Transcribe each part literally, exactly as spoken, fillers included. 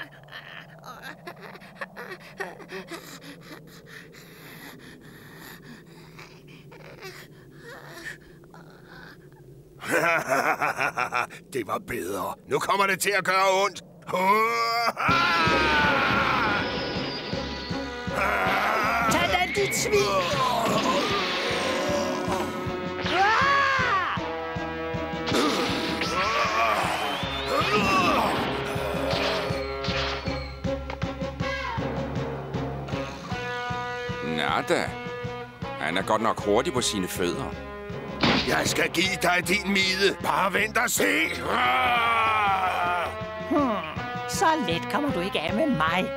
Det var bedre. Nu kommer det til at gøre ondt. Tag den, dit svin! Nada. Han er godt nok hurtig på sine fødder. Jeg skal give dig din mide. Bare vent og se. Hmm. Så let kommer du ikke af med mig.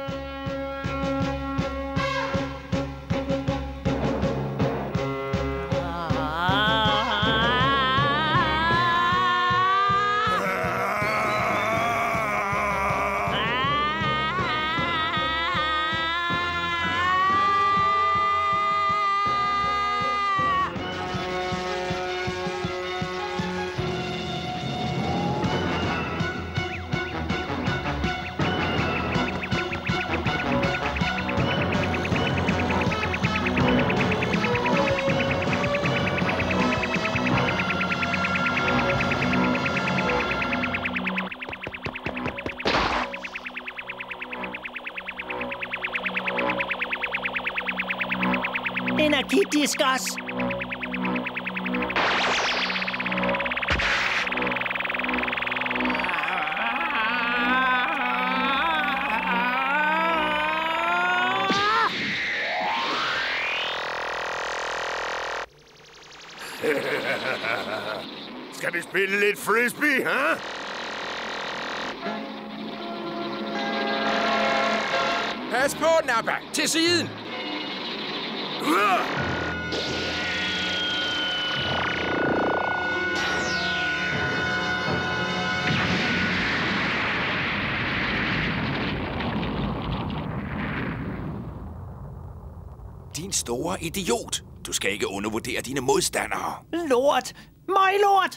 Energidiskos! Skal vi spille lidt frisbee, hả? Pas på, Nappa! Til siden! Din store idiot! Du skal ikke undervurdere dine modstandere. Lort! Møglort!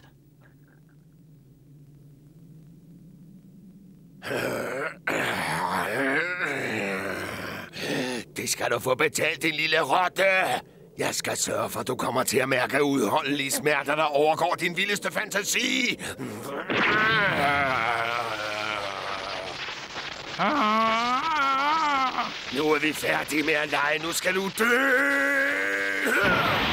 Det skal du få betalt, din lille rotte. Jeg skal sørge for, at du kommer til at mærke udholdelige smerter, der overgår din vildeste fantasi. Nu er vi færdige med at lege. Nu skal du dø.